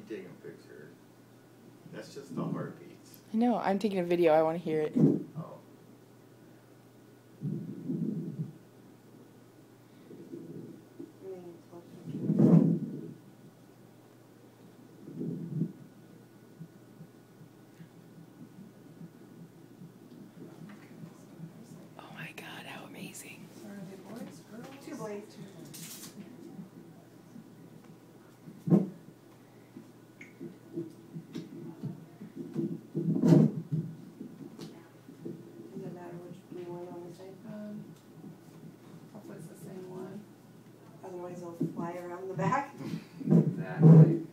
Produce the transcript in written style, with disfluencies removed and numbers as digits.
taking a picture. That's just the heartbeats. I know. I'm taking a video. I want to hear it. Oh. Oh my God, how amazing. So are they boys, girls? 2 boys. Does it matter which one on the same? Hopefully it's the same one. Otherwise they'll fly around the back. Exactly.